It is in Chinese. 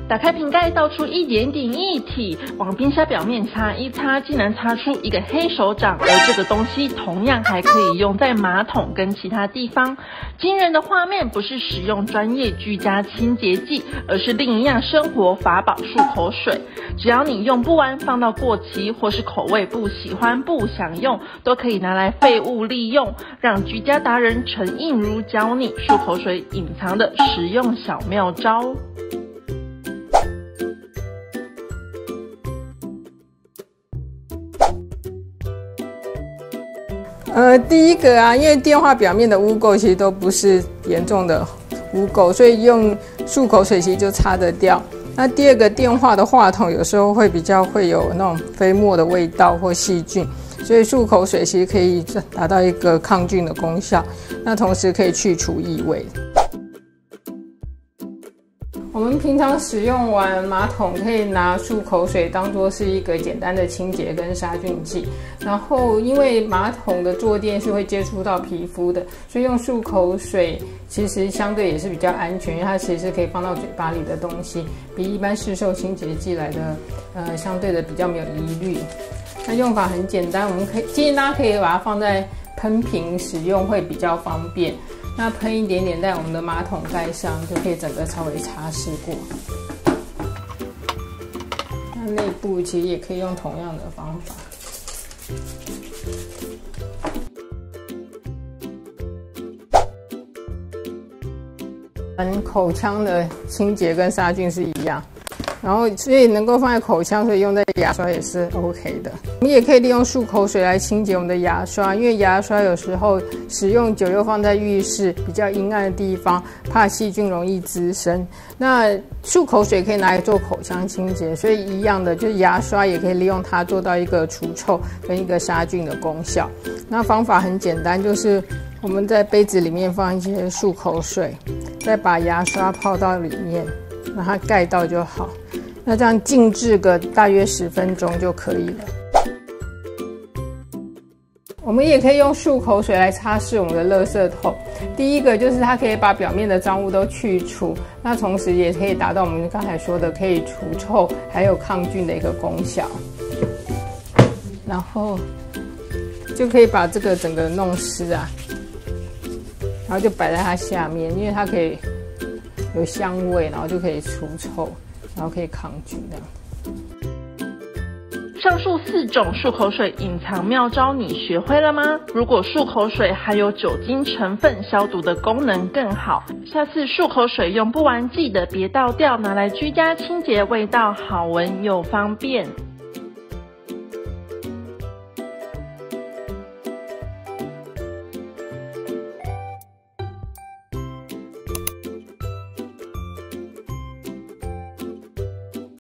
打开瓶盖，倒出一点点液体，往冰沙表面擦一擦，竟然擦出一个黑手掌。而这个东西同样还可以用在马桶跟其他地方。惊人的画面不是使用专业居家清洁剂，而是另一样生活法宝——漱口水。只要你用不完，放到过期或是口味不喜欢不想用，都可以拿来废物利用，让居家达人陈映如教你漱口水隐藏的实用小妙招。 第一个啊，因为电话表面的污垢其实都不是严重的污垢，所以用漱口水其实就擦得掉。那第二个，电话的话筒有时候会有那种飞沫的味道或细菌，所以漱口水其实可以达到一个抗菌的功效，那同时可以去除异味。我们平常使用完马桶，可以拿漱口水当作是一个简单的清洁跟杀菌剂。然后，因为马桶的坐垫是会接触到皮肤的，所以用漱口水其实相对也是比较安全，因为它其实是可以放到嘴巴里的东西，比一般市售清洁剂来的相对的比较没有疑虑。那用法很简单，我们建议大家可以把它放在喷瓶使用，会比较方便。那喷一点点在我们的马桶盖上，就可以整个稍微擦拭过。那内部其实也可以用同样的方法。口腔的清洁跟杀菌是一样。然后，所以能够放在口腔，所以用在牙刷也是 OK 的。我们也可以利用漱口水来清洁我们的牙刷，因为牙刷有时候使用久又放在浴室比较阴暗的地方，怕细菌容易滋生。那漱口水可以拿来做口腔清洁，所以一样的，就是牙刷也可以利用它做到一个除臭跟一个杀菌的功效。那方法很简单，就是我们在杯子里面放一些漱口水，再把牙刷泡到里面，让它盖到就好。那这样静置个大约10分钟就可以了。我们也可以用漱口水来擦拭我们的垃圾桶。第一个就是它可以把表面的脏污都去除，那同时也可以达到我们刚才说的可以除臭还有抗菌的一个功效。然后就可以把这个整个弄湿啊，然后就摆在它下面，因为它可以有香味，然后就可以除臭，然后可以抗菌这样。 上述4种漱口水隐藏妙招你学会了吗？如果漱口水含有酒精成分，消毒的功能更好。下次漱口水用不完记得别倒掉，拿来居家清洁，味道好闻又方便。